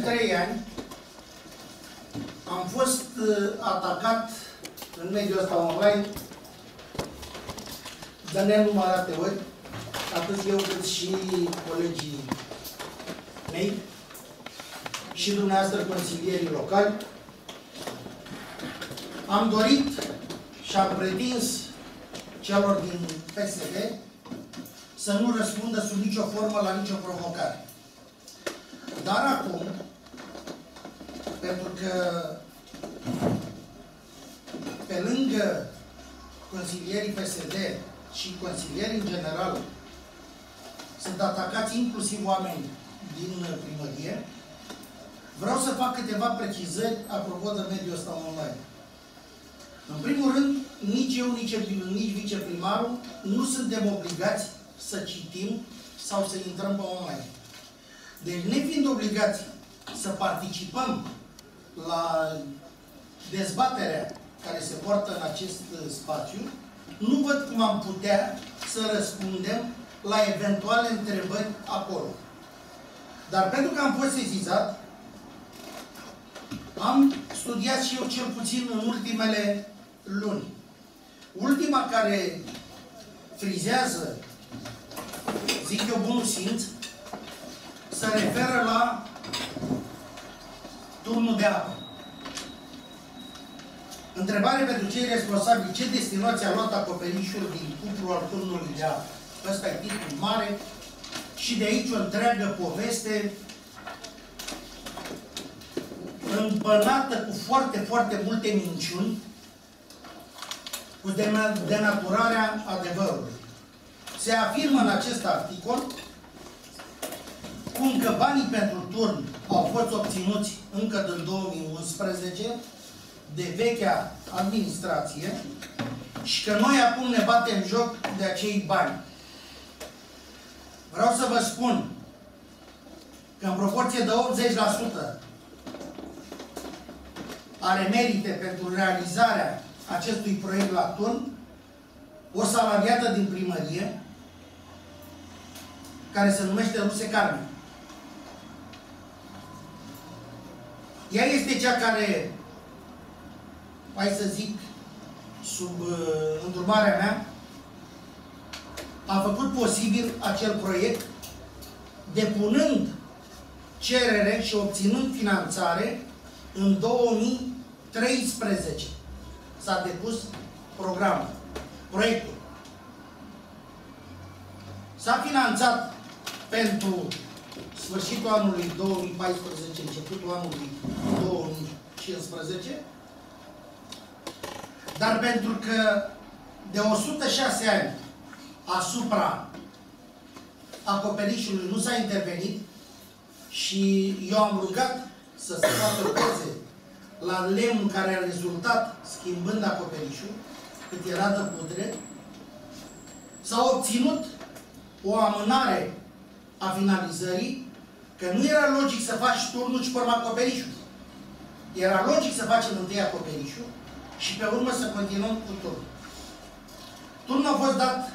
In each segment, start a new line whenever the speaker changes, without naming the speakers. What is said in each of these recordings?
3 ani am fost atacat în mediul ăsta online de nenumărate ori, atât eu cât și colegii mei și dumneavoastră consilierii locali. Am dorit și am pretins celor din PSD să nu răspundă sub nicio formă la nicio provocare. Dar acum, pentru că pe lângă consilierii PSD și consilierii în general sunt atacați inclusiv oameni din primărie, vreau să fac câteva precizări apropo de mediul ăsta online. În primul rând, nici eu, nici viceprimarul nu suntem obligați să citim sau să intrăm pe online. Deci, nefiind obligați să participăm la dezbaterea care se poartă în acest spațiu, nu văd cum am putea să răspundem la eventuale întrebări acolo. Dar pentru că am fost sesizat, am studiat și eu cel puțin în ultimele luni. Ultima care frizează, zic eu, bunul simț, se referă la turnul de apă. Întrebare pentru cei responsabili: ce destinație a luat acoperișul din cuplul al turnului de apă? Ăsta e titlul mare și de aici o întreagă poveste îmbănată cu foarte, foarte multe minciuni, cu denaturarea adevărului. Se afirmă în acest articol cum că banii pentru turn au fost obținuți încă din 2011 de vechea administrație și că noi acum ne batem joc de acei bani. Vreau să vă spun că în proporție de 80% are merite pentru realizarea acestui proiect la turn o salariată din primărie care se numește Ruse Carmen. Ea este cea care, hai să zic, sub îndrumarea mea, a făcut posibil acel proiect, depunând cerere și obținând finanțare în 2013. S-a depus programul, proiectul. S-a finanțat pentru sfârșitul anului 2014, începutul anului 2015, dar pentru că de 106 ani asupra acoperișului nu s-a intervenit și eu am rugat să se facă poze la lemn care a rezultat schimbând acoperișul, cât era de pudre, s-a obținut o amânare a finalizării, că nu era logic să faci turnul și pe urmă acoperișul. Era logic să facem întâi acoperișul și pe urmă să continuăm cu turnul. Turnul a fost dat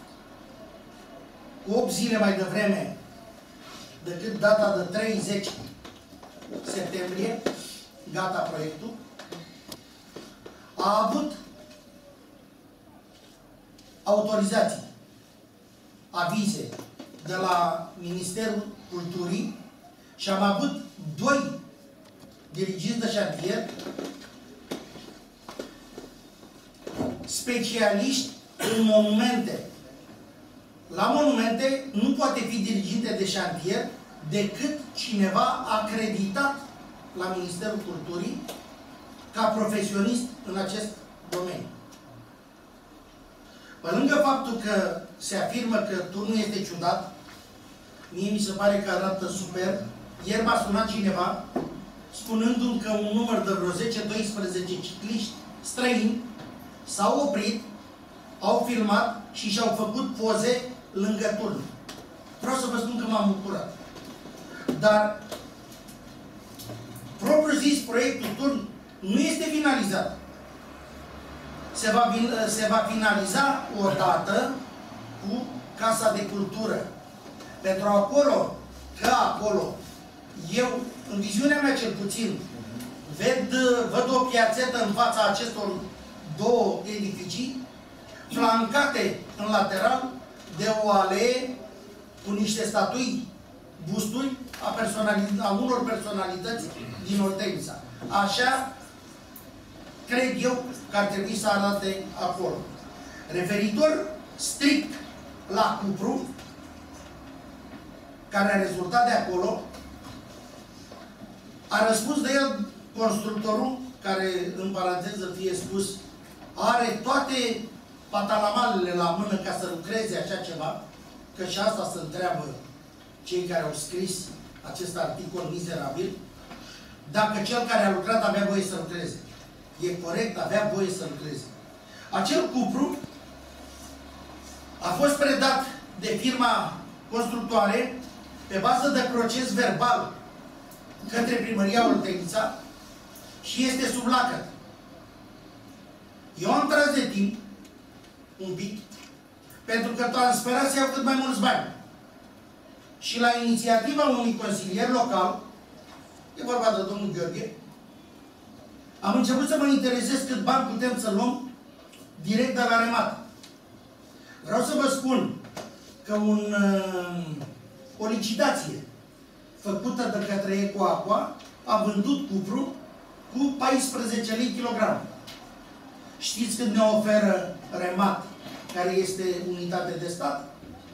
cu 8 zile mai devreme decât data de 30 septembrie, gata proiectul. A avut autorizații, avize de la Ministerul Culturii și am avut 2 diriginți de șantier, specialiști în monumente. La monumente nu poate fi diriginte de șantier decât cineva acreditat la Ministerul Culturii ca profesionist în acest domeniu. Pe lângă faptul că se afirmă că turnul este ciudat, mie mi se pare că arată super. Ieri m-a sunat cineva spunându-mi că un număr de vreo 10-12 cicliști străini s-au oprit, au filmat și și-au făcut poze lângă turn. Vreau să vă spun că m-am bucurat. Dar propriu zis, proiectul turn nu este finalizat. Se va finaliza odată cu Casa de Cultură. Pentru acolo, că acolo eu în viziunea mea cel puțin, văd o piațetă în fața acestor două edificii, flancate în lateral de o alee cu niște statui, busturi a unor personalități din Oltenița. Așa cred eu că ar trebui să arate acolo. Referitor strict la cupru, care a rezultat de acolo, a răspuns de el constructorul, care, în paranteză fie spus, are toate patalamalele la mână ca să lucreze așa ceva, că și asta se întreabă cei care au scris acest articol mizerabil, dacă cel care a lucrat avea voie să lucreze. E corect, avea voie să lucreze. Acel cupru a fost predat de firma constructoare pe bază de proces verbal către Primăria Oltenița și este sub lacăt. Eu am tras de timp un pic, pentru că transferați au cât mai mulți bani. Și la inițiativa unui consilier local, e vorba de domnul Gheorghe, am început să mă interesez cât bani putem să luăm direct de la Remat. Vreau să vă spun că o licitație făcută de către Ecoaqua a vândut cupru cu 14 lei kilogram. Știți cât ne oferă Remat, care este unitate de stat?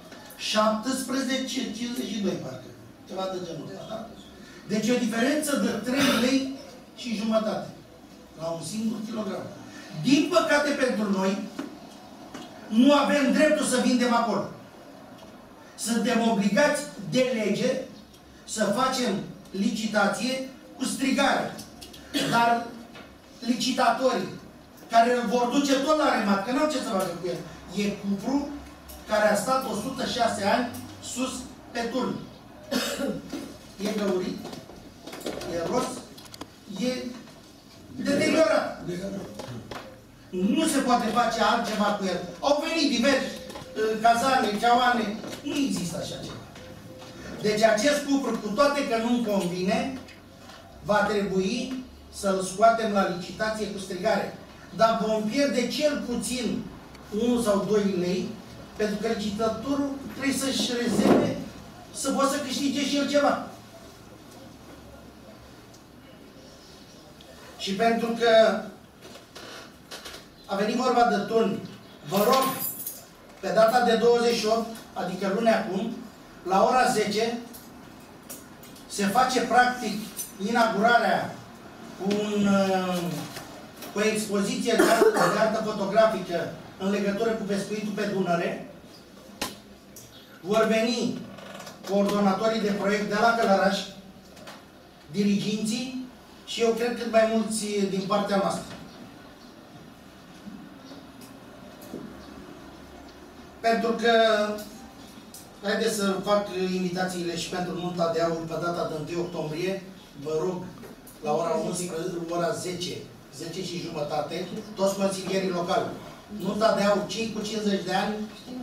17,52 parcă. Ceva de genul ăsta, da? Deci e o diferență de 3 lei și jumătate la un singur kilogram. Din păcate pentru noi, nu avem dreptul să vindem acolo. Suntem obligați de lege să facem licitație cu strigare. Dar licitatorii care îl vor duce tot la Remat, că n-au ce să facă cu el, e cupru care a stat 106 ani sus pe turn. E găurit, e ros, e deteriorat. Nu se poate face altceva cu el. Au venit diversi cazane, ceauane, nu există așa ceva. Deci acest cupru, cu toate că nu-mi convine, va trebui să-l scoatem la licitație cu strigare. Dar vom pierde cel puțin 1 sau 2 lei, pentru că licitatorul trebuie să-și rezerve să poată să câștige și el ceva. Și pentru că a venit vorba de turni, vă rog, pe data de 28, adică luni acum, la ora 10, se face practic inaugurarea cu o expoziție de artă fotografică în legătură cu pescuitul pe Dunăre. Vor veni coordonatorii de proiect de la Călăraș, diriginții și eu cred cât mai mulți din partea noastră. Pentru că, haideți să fac invitațiile și pentru nunta de aur pe data de 1 octombrie, vă rog, la ora 11, ora 10, 10 și jumătate, toți consilierii locali. Nunta de aur, cei cu 50 de ani,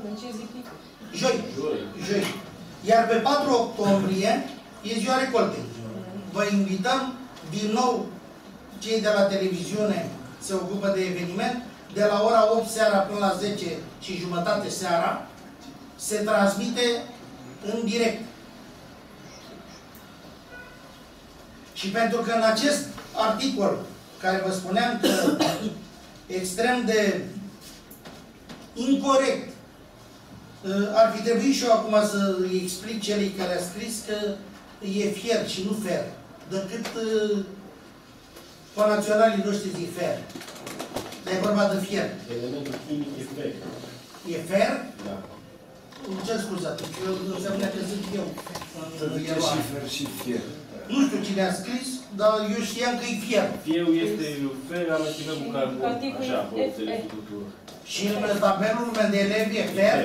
joi. Iar pe 4 octombrie e ziua recoltei. Vă invităm, din nou, cei de la televiziune se ocupă de eveniment, de la ora 8 seara până la 10 și jumătate seara, se transmite în direct. Și pentru că în acest articol, care vă spuneam că extrem de incorect, ar fi trebuit și eu acum să îi explic celui care a scris că e fier și nu fer, decât conaționalii noștri zic fer. Dar e vorba de fier.
Elementul chimic e fer.
E fer?
Da.
Îmi cer scuze atunci, eu înseamnă că zic eu.
Și fer și fier.
Nu știu cine a scris, dar eu știam că e fier.
Fierul este fer amestecat cu carbon. Așa, vă înțeles cultură.
Și în tabelul de elevi e fer?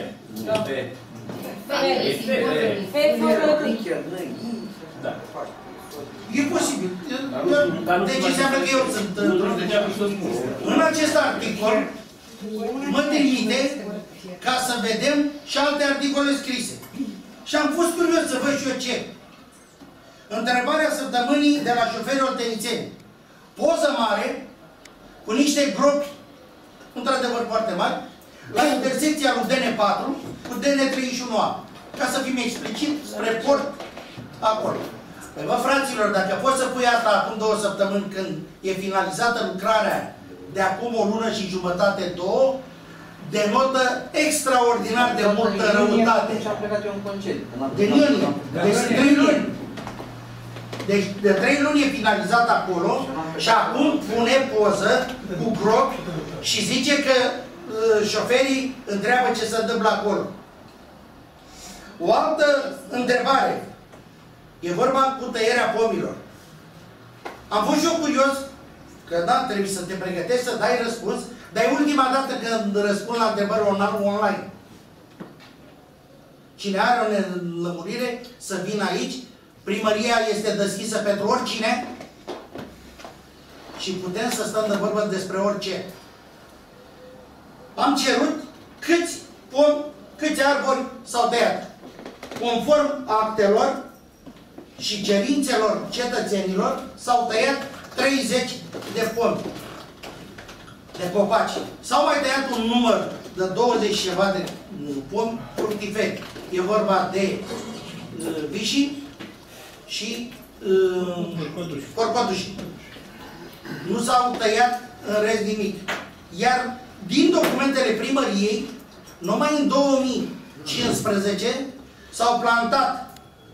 Da.
E posibil. Deci înseamnă că eu sunt... În acest articol mă trimite ca să vedem și alte articole scrise. Și am fost curios să văd și eu ce. Întrebarea săptămânii de la șoferii oltenițeni. Poză mare, cu niște gropi, într-adevăr foarte mari, la intersecția lui DN4 cu DN31A. Ca să fim explicit, spre port, acolo. Păi bă, fraților, dacă poți să pui asta acum 2 săptămâni, când e finalizată lucrarea de acum o lună și jumătate, 2, denotă extraordinar de multă răutate. De iunie. Deci 3 luni. Deci de 3 luni e finalizat acolo și acum pune poză cu gropi și zice că șoferii întreabă ce se întâmplă acolo. O altă întrebare. E vorba cu tăierea pomilor. Am fost și eu curios, că da, trebuie să te pregătești să dai răspuns, dar e ultima dată când răspund la întrebări online. Cine are o nelămurire să vină aici, primăria este deschisă pentru oricine și putem să stăm de vorbă despre orice. Am cerut câți pomi, câți arbori s-au tăiat. Conform actelor și cerințelor cetățenilor, s-au tăiat 30 de pomi, de copaci. S-au mai tăiat un număr de 20 și ceva de pomi fructiferi. E vorba de vișini și corcoduși. Nu s-au tăiat în rest nimic. Iar din documentele primăriei, numai în 2015 s-au plantat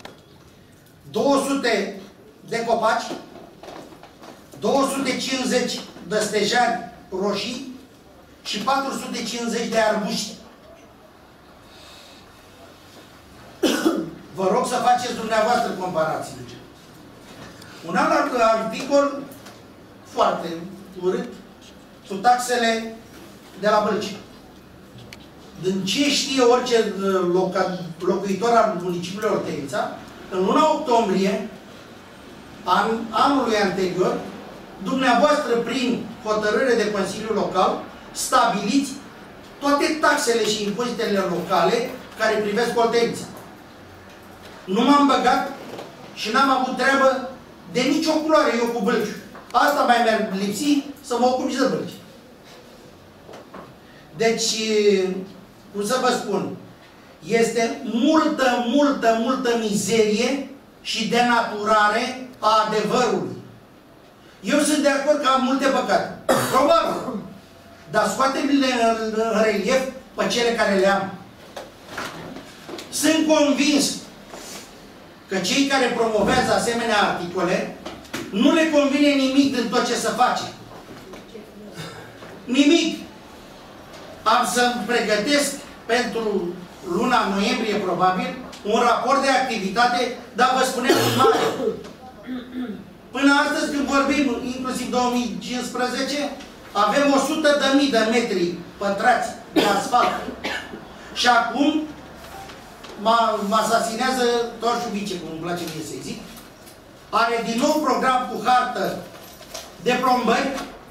200 de copaci, 250 de stejari roșii și 450 de arbuști. Vă rog să faceți dumneavoastră comparațiile. Un alt articol foarte urât, cu taxele de la Bălci. Din ce știe orice locuitor al municipiului Oltenița, în luna octombrie anului anterior, dumneavoastră, prin hotărâre de Consiliu Local, stabiliți toate taxele și impozitele locale care privesc Oltenița. Nu m-am băgat și n-am avut treabă de nicio culoare eu cu Bălciu. Asta mai mi-ar lipsi să mă ocup și de Bălci. Deci, cum să vă spun, este multă mizerie și denaturare a adevărului. Eu sunt de acord că am multe păcate. Probabil. Dar scoatem-le în relief pe cele care le am. Sunt convins că cei care promovează asemenea articole nu le convine nimic din tot ce se face. Nimic. Am să-mi pregătesc pentru luna noiembrie, probabil, un raport de activitate, dar vă spuneam mare. Până astăzi, când vorbim, inclusiv 2015, avem 100.000 de metri pătrați de asfalt. Și acum mă asasinează Torșu Bice, cum îmi place mie să-i zic. Are din nou program cu hartă de plombări,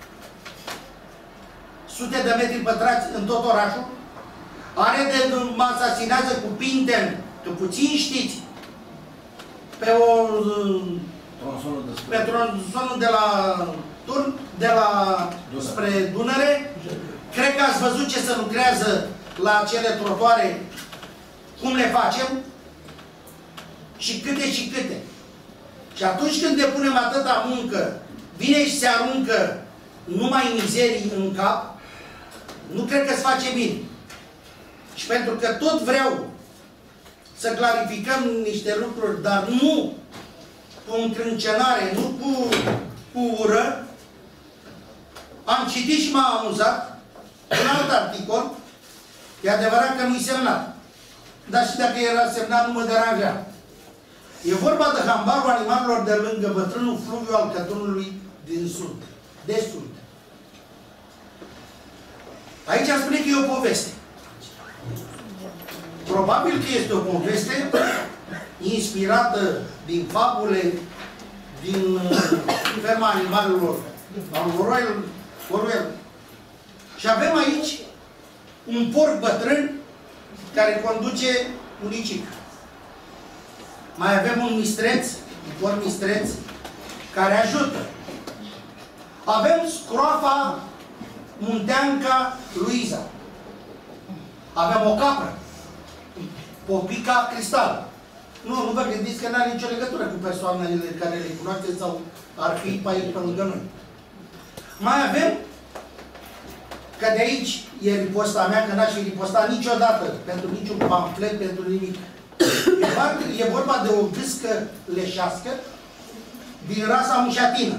sute de metri pătrați în tot orașul. Mă asasinează cu Pinten, că puțin știți, pe tronsonul de la Turn, de la spre Dunăre. Cred că ați văzut ce se lucrează la acele trotuare, cum le facem și câte și câte. Și atunci când depunem atâta muncă, vine și se aruncă numai mizerii în cap, nu cred că se face bine. Și pentru că tot vreau să clarificăm niște lucruri, dar nu cu încrâncenare, nu cu ură, am citit și m-a amuzat un alt articol. E adevărat că nu-i semnat. Dar și dacă era semnat, nu mă deranja. E vorba de hambarul animalelor de lângă bătrânul fluviu al Cătunului din sud, de sud. Aici spune că e o poveste. Probabil că este o poveste inspirată din fabule, din ferma animalelor, al Orwell. Și avem aici un porc bătrân care conduce municipiul. Mai avem un mistreț Nicol Mistreț, care ajută. Avem scroafa Munteanca Luiza. Avem o capră, Popica Cristal. Nu vă gândiți că nu are nicio legătură cu persoanele care le cunoașteți sau ar fi pe aici, pe lângă noi. Mai avem, că de aici e riposta mea, că n-aș fi ripostat niciodată, pentru niciun pamflet, pentru nimic. E vorba de o gâscă leșească din rasa mușatină.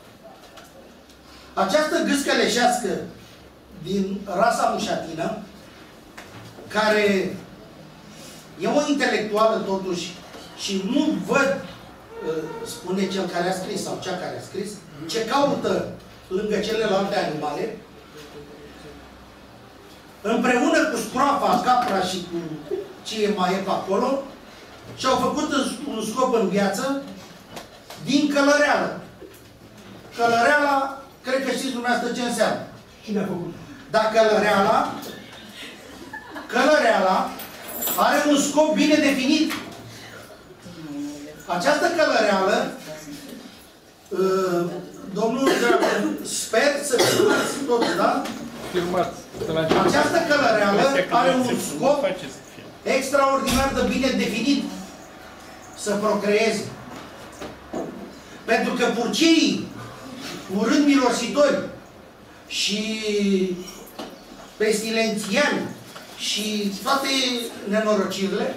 Această gâscă leșească din rasa mușatină, care e o intelectuală totuși și nu văd, spune cel care a scris sau cea care a scris, ce caută lângă celelalte animale, împreună cu scroafa, capra și cu ce mai e pe acolo, și-au făcut un scop în viață din călăreală. Călăreala, cred că știți dumneavoastră ce înseamnă.
Cine a făcut?
Dar călăreala are un scop bine definit. Această călăreală, domnul Dragoș, sper să filmați totul, da?
Filmați.
Această călăreală are un scop extraordinar de bine definit. Să procreeze. Pentru că purceii, urând mirositori și pestilențiani și toate nenorocirile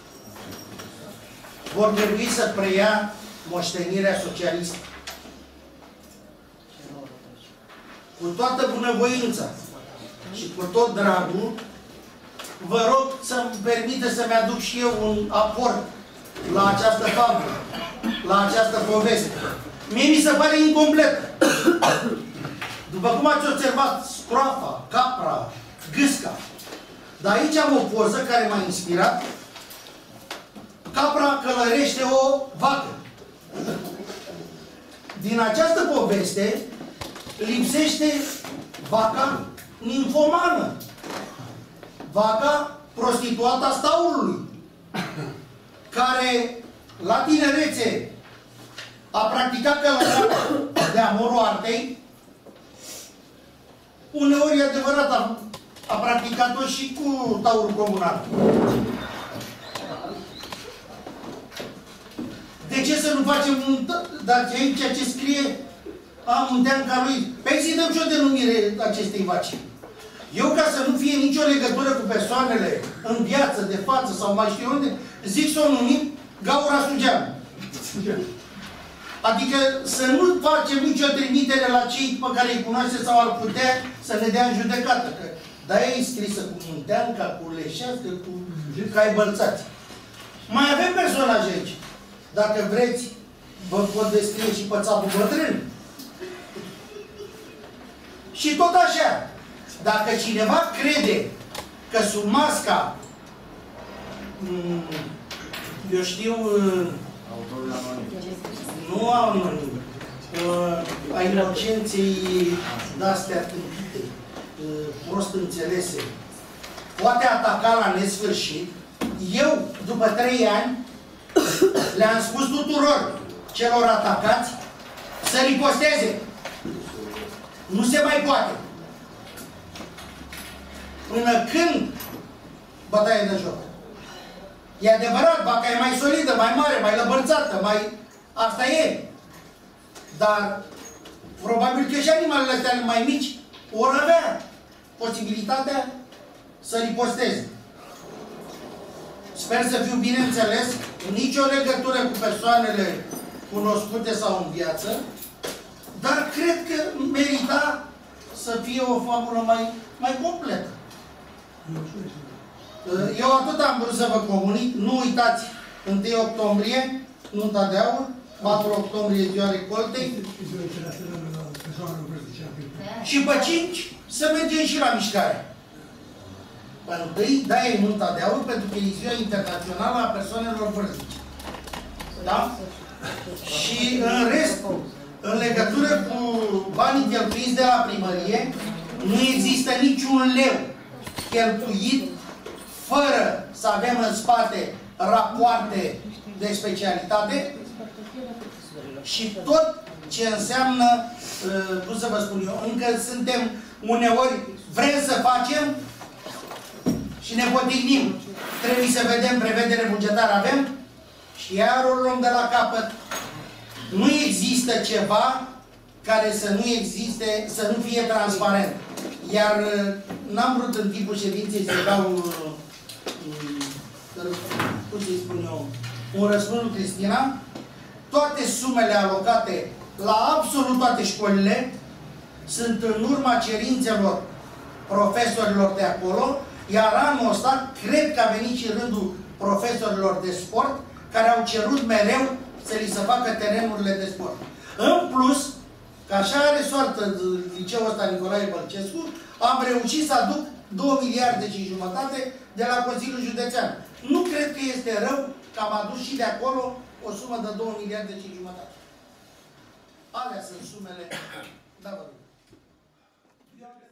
vor trebui să preia moștenirea socialistă. Cu toată bunăvoința și cu tot dragul, vă rog să-mi permite să-mi aduc și eu un aport la această fabulă, la această poveste. Mie mi se pare incompletă. După cum ați observat, scroafa, capra, gâsca. Dar aici am o poză care m-a inspirat. Capra călărește o vacă. Din această poveste lipsește vaca ninfomană. Vaca prostituata staulului, care la tinerețe a practicat călăreala de amorul artei. Uneori e adevărat, a practicat-o și cu taurul comunal. De ce să nu facem un... Dar aici ce scrie Munteanca lui? Păi să-i dăm și o denumire acestei vaci. Eu, ca să nu fie nicio legătură cu persoanele în viață, de față sau mai știu unde, zic să o numim Gaura Sugeanu. Adică să nu facem nicio trimitere la cei pe care îi cunoaște sau ar putea să ne dea în judecată. Că dar e scrisă cu Munteanca, cu Leșească, cu cai bălțați. Mai avem personaje aici. Dacă vreți, vă pot descrie și pe țapul bătrân. Și tot așa. Dacă cineva crede că sub masca, eu știu, nu anonim, a inocenței de-astea tâmpite, prost înțelese, poate ataca la nesfârșit, eu, după 3 ani, le-am spus tuturor celor atacați să riposteze. Nu se mai poate. Până când bătaie de joc. E adevărat, vaca e mai solidă, mai mare, mai lăbărțată, mai... Asta e. Dar probabil că și animalele astea mai mici vor avea posibilitatea să riposteze. Sper să fiu bine înțeles, nicio legătură cu persoanele cunoscute sau în viață, dar cred că merita să fie o fabulă mai completă. Eu atât am vrut să vă comunic. Nu uitați, 1 octombrie, nunta de aur, 4 octombrie, ziua recoltei. Și pe 5 să mergem și la mișcare. Întâi, da, e nunta de aur, pentru că e ziua internațională a persoanelor vârstnice. Da? Și în rest, în legătură cu banii cheltuiți de la primărie, nu există niciun leu cheltuit fără să avem în spate rapoarte de specialitate Și tot ce înseamnă, cum să vă spun eu, încă suntem uneori, vrem să facem și ne potignim. Trebuie să vedem, prevedere bugetară avem și iar o luăm de la capăt. Nu există ceva care să nu existe, să nu fie transparent. Iar n-am vrut în timpul ședinței să dau, cum să-i spun eu, un răspuns lui Cristina. Toate sumele alocate la absolut toate școlile sunt în urma cerințelor profesorilor de acolo, iar anul ăsta cred că a venit și rândul profesorilor de sport care au cerut mereu să li se facă terenurile de sport. În plus, că așa are soartă liceul ăsta Nicolae Bălcescu, am reușit să aduc 2 miliarde și jumătate de la Consiliul Județean. Nu cred că este rău că am adus și de acolo o sumă de 2 miliarde și jumătate. Alea sunt sumele. Da, vă rog.